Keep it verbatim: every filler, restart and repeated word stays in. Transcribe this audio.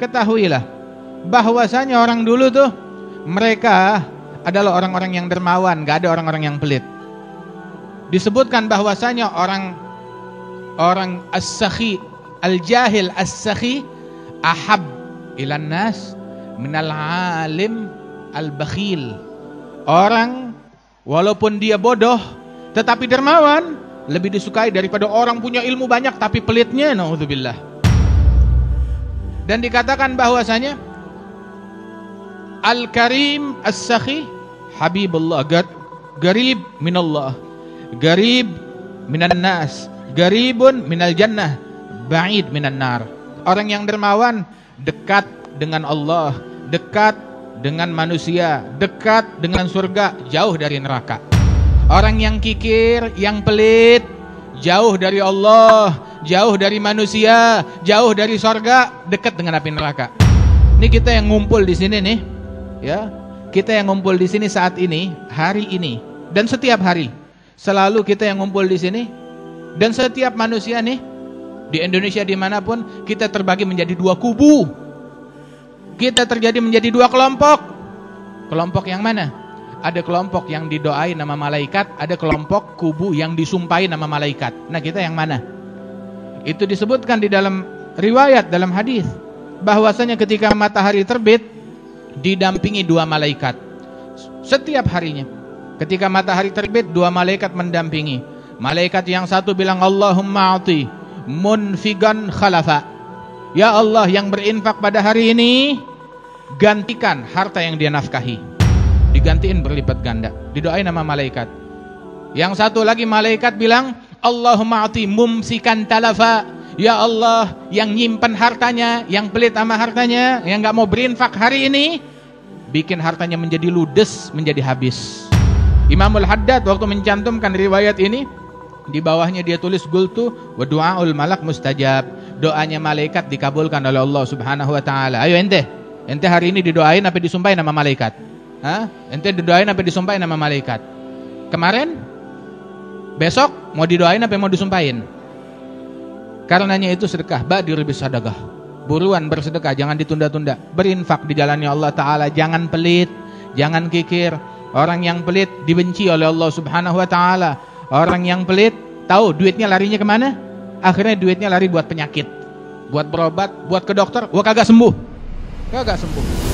ketahuilah bahwasanya orang dulu tuh mereka adalah orang-orang yang dermawan, gak ada orang-orang yang pelit. Disebutkan bahwasanya orang orang as-sakhi, al-jahil as-sakhi ahab ilan nas minal alim al-bakhil. Orang walaupun dia bodoh tetapi dermawan lebih disukai daripada orang punya ilmu banyak tapi pelitnya, naudzubillah. Dan dikatakan bahwasanya al-karim as-sakhi habibullah, garib minallah, garib minan nas, garibun minal jannah, ba'id minan nar. Orang yang dermawan dekat dengan Allah, dekat dengan manusia, dekat dengan surga, jauh dari neraka. Orang yang kikir, yang pelit, jauh dari Allah, jauh dari manusia, jauh dari surga, dekat dengan api neraka. Ini kita yang ngumpul di sini nih, ya. Kita yang ngumpul di sini saat ini, hari ini, dan setiap hari. Selalu kita yang ngumpul di sini, dan setiap manusia nih di Indonesia dimanapun, kita terbagi menjadi dua kubu. Kita terjadi menjadi dua kelompok. Kelompok yang mana? Ada kelompok yang didoain nama malaikat, ada kelompok kubu yang disumpahi nama malaikat. Nah, kita yang mana? Itu disebutkan di dalam riwayat, dalam hadis, bahwasanya ketika matahari terbit didampingi dua malaikat setiap harinya. Ketika matahari terbit, dua malaikat mendampingi. Malaikat yang satu bilang, Allahumma a'ti munfigan khalafa. Ya Allah, yang berinfak pada hari ini, gantikan harta yang dia nafkahi. Digantiin berlipat ganda. Didoain nama malaikat. Yang satu lagi malaikat bilang, Allahumma a'ti mumsikan talafa. Ya Allah, yang nyimpan hartanya, yang pelit sama hartanya, yang gak mau berinfak hari ini, bikin hartanya menjadi ludes, menjadi habis. Imamul Haddad waktu mencantumkan riwayat ini, di bawahnya dia tulis gultu wa du'aul malak mustajab. Doanya malaikat dikabulkan oleh Allah Subhanahu wa taala. Ayo ente, ente hari ini didoain apa disumpahin nama malaikat? Hah? Ente didoain apa disumpahin nama malaikat? Kemarin? Besok mau didoain apa mau disumpahin? Karenanya itu sedekah, badir bis sadaqah. Buruan bersedekah, jangan ditunda-tunda. Berinfak di jalannya Allah taala, jangan pelit, jangan kikir. Orang yang pelit dibenci oleh Allah Subhanahu wa taala. Orang yang pelit tahu duitnya larinya kemana? Akhirnya duitnya lari buat penyakit, buat berobat, buat ke dokter. Wah, kagak sembuh. Kagak sembuh.